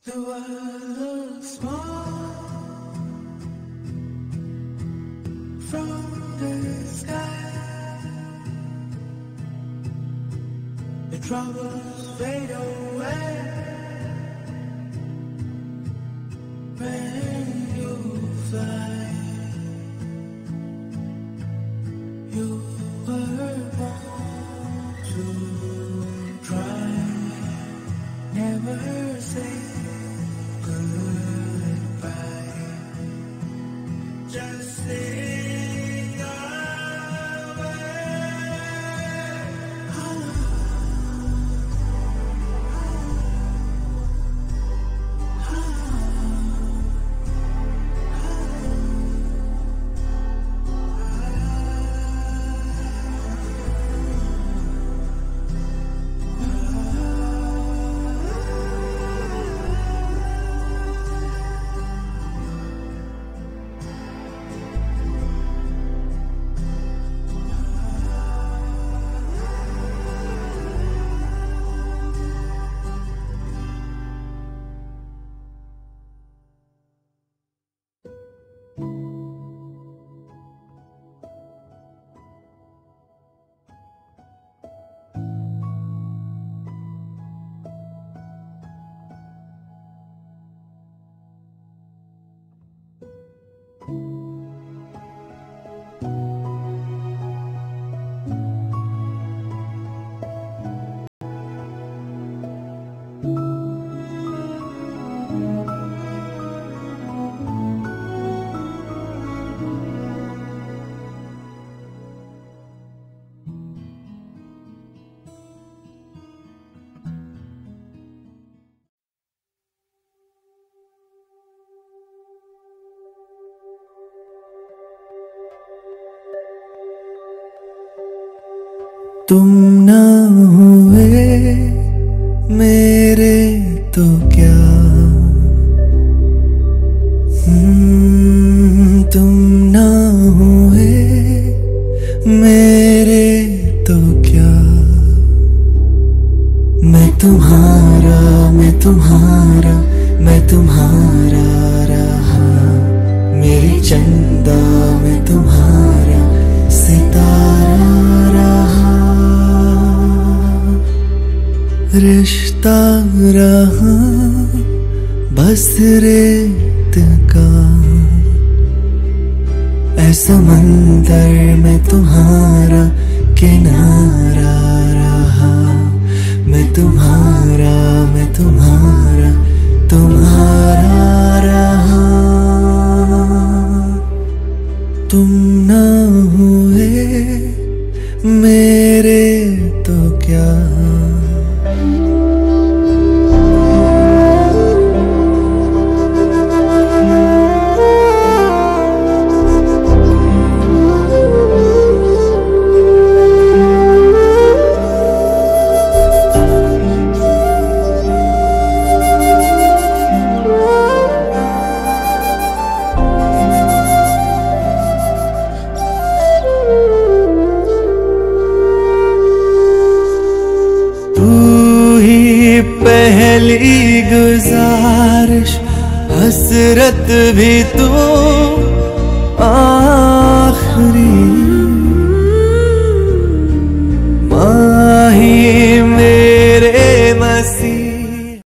The world looks small from the sky. The troubles fade away when you fly. You were born to try. Never say goodbye. Just sing away. तुम न हुए मेरे तो क्या, तुम न हुए मेरे तो क्या। मैं तुम्हारा, मैं तुम्हारा, मैं तुम्हारा रहा। मेरी चंदा मैं तुम्हारा सितारा रहा। रिश्ता रहा बस रेत का, ऐसा मंदिर में तुम्हारा किनारा रहा। मैं तुम्हारा, मैं तुम्हारा, तुम्हारा रहा। तुम न हुए मेरे तो क्या। पहली गुजारिश हसरत भी तो आखिरी।